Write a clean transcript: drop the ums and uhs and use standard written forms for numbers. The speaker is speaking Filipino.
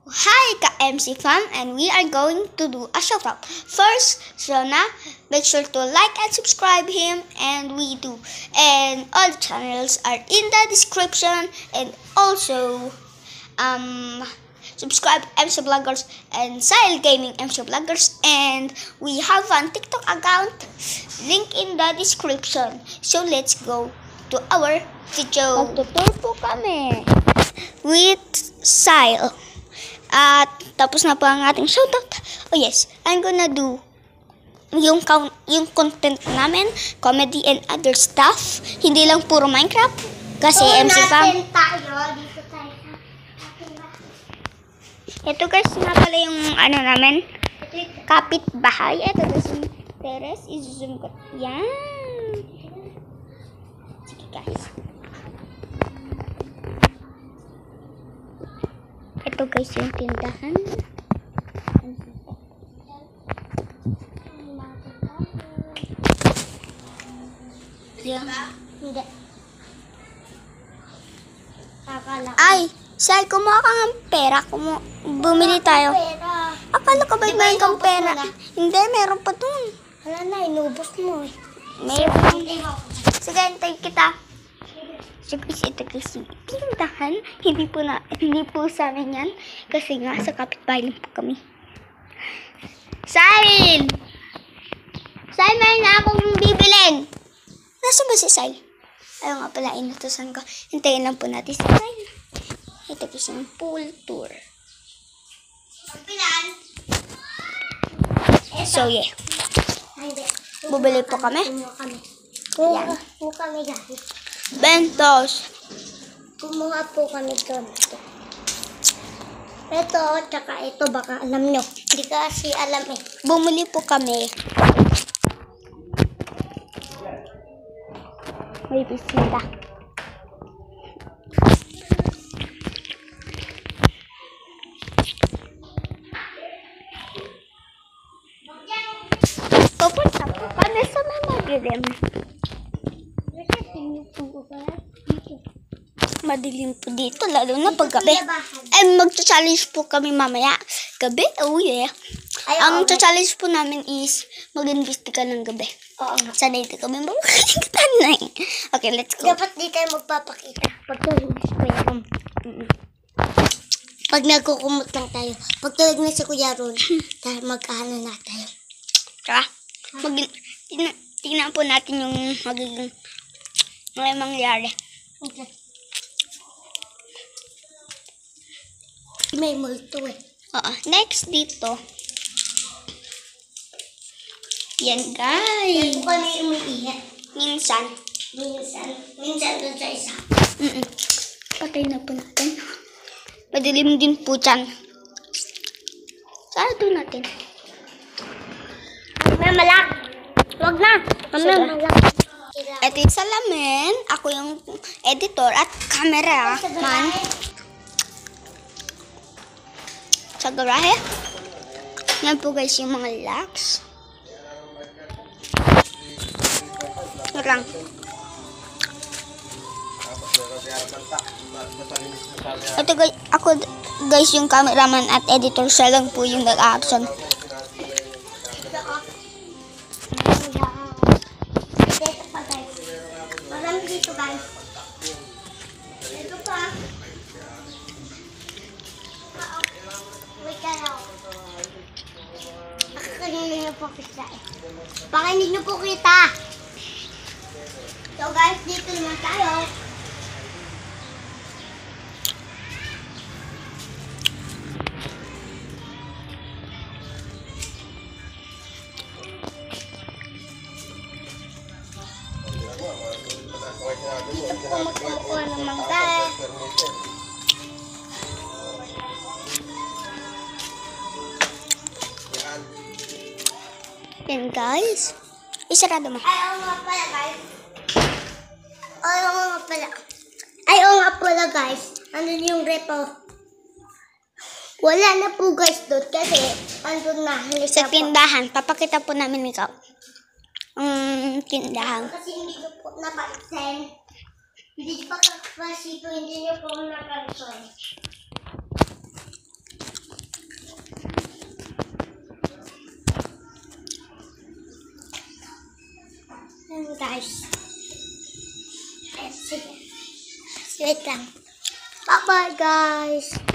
Hi, ka-MC fam, and we are going to do a shoutout. First, Shona, make sure to like and subscribe him, and we do. And all the channels are in the description, and also, subscribe MC Vloggers and Sile Gaming MC Vloggers, and we have a TikTok account, link in the description. So let's go to our video. Magtutur po kami with Sile. At tapos na po ang ating shoutout. Oh yes, I'm gonna do yung content namin, comedy and other stuff. Hindi lang puro Minecraft. Kasi MC Fam. Ito guys, nga pala yung ano namin, kapitbahay. Ito guys, yung terrace. I-zoom ko. Yan. Sige guys. Ito guys yung tindahan. Yeah. Hindi. Ay, Sai, kumuha ka ng pera. Bumili tayo. Akala ka ba may kang pera? Hindi, meron pa dun. Wala na, inubos mo eh. Meron. Sige, hintay kita. So guys, ito kasi tindahan. Hindi po sa amin yan. Kasi nga sa kapitbahay lang po kami. Sail! Sail, meron na akong bibilin. Nasaan ba si Sail? Ayaw nga pala, inutusan ko. Hintayin lang po natin si Sail. Ito kasi yung pool tour. So yeah. Bubili po kami. Kumuha po kami guys. Bentos. Kumuha po kami doon. Ito, tsaka ito, baka alam nyo. Hindi kasi alam eh. Bumili po kami. May bisita. Pupunta po kami sa may madilim. Madilim po dito, lalo na pag gabi. Magcha-challenge po kami mamaya. Gabi? Oh yeah. Ang challenge po namin is mag-investiga ng gabi. Oo nga. Sana hindi kami makikita na eh. Okay, let's go. Dapat di tayo magpapakita. Pag tulog na si Kuya Ron. Pag nagkukumot lang tayo. Pag tulog na si Kuya Ron, mag-ano na tayo. Tara, tingnan po natin yung magiging mangyayari. Okay. May multo eh. Oo. Next dito. Yan guys. Yan po kami umiiyak. Minsan. Minsan doon sa isa. Patay na po natin. Madilim din po dyan. Saan doon natin? May malak. Wag na. May malak. Ito yung salamin. Ako yung editor at camera man. Sa garahe. Yan po guys yung mga locks. Lang. Ito guys, ako guys yung cameraman at editor, siya lang po yung nag-action. Dito pa guys. Marami dito guys. Dito pa. Wait ka lang. Pakinggan niyo po kita eh. Pakinggan niyo po kita. So guys, dito naman tayo. Dito po magkukuha ng mangga. Yan guys. Isarado mo. Ayaw nga pala guys. Ayaw nga pala guys. Ano yung repo? Wala na po guys doon kasi andun na. Sa tindahan, papakita po namin ikaw. Tindahan. Kasi hindi ko po napansin. Hindi pa kapasito, hindi niyo po napansin. guys. Sige. Wait lang. Bye-bye, guys.